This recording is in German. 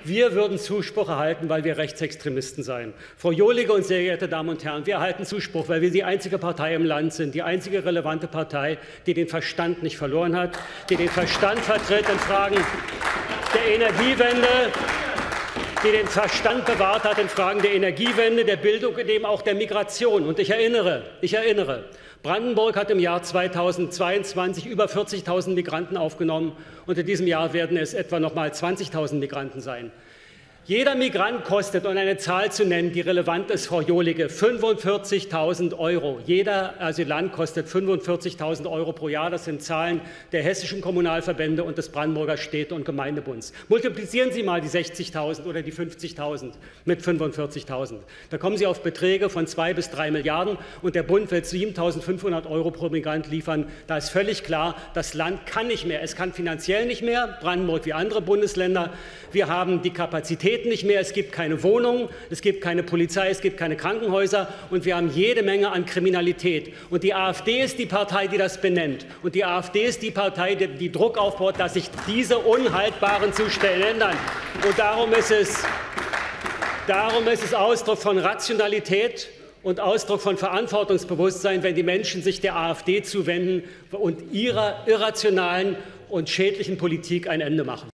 Wir würden Zuspruch erhalten, weil wir Rechtsextremisten seien. Frau Johlige und sehr geehrte Damen und Herren, wir erhalten Zuspruch, weil wir die einzige Partei im Land sind, die einzige relevante Partei, die den Verstand nicht verloren hat, die den Verstand vertritt in Fragen der Energiewende, die den Verstand bewahrt hat in Fragen der Energiewende, der Bildung und eben auch der Migration. Und ich erinnere, Brandenburg hat im Jahr 2022 über 40.000 Migranten aufgenommen, und in diesem Jahr werden es etwa noch mal 20.000 Migranten sein. Jeder Migrant kostet, um eine Zahl zu nennen, die relevant ist, Frau Johlige, 45.000 €. Jeder Asylant kostet 45.000 € pro Jahr. Das sind Zahlen der hessischen Kommunalverbände und des Brandenburger Städte- und Gemeindebunds. Multiplizieren Sie mal die 60.000 oder die 50.000 mit 45.000. Da kommen Sie auf Beträge von 2 bis 3 Milliarden, und der Bund will 7.500 € pro Migrant liefern. Da ist völlig klar, das Land kann nicht mehr. Es kann finanziell nicht mehr, Brandenburg wie andere Bundesländer. Wir haben die Kapazität nicht mehr, es gibt keine Wohnungen, es gibt keine Polizei, es gibt keine Krankenhäuser, und wir haben jede Menge an Kriminalität. Und die AfD ist die Partei, die das benennt. Und die AfD ist die Partei, die Druck aufbaut, dass sich diese unhaltbaren Zustände ändern. Und darum ist es Ausdruck von Rationalität und Ausdruck von Verantwortungsbewusstsein, wenn die Menschen sich der AfD zuwenden und ihrer irrationalen und schädlichen Politik ein Ende machen.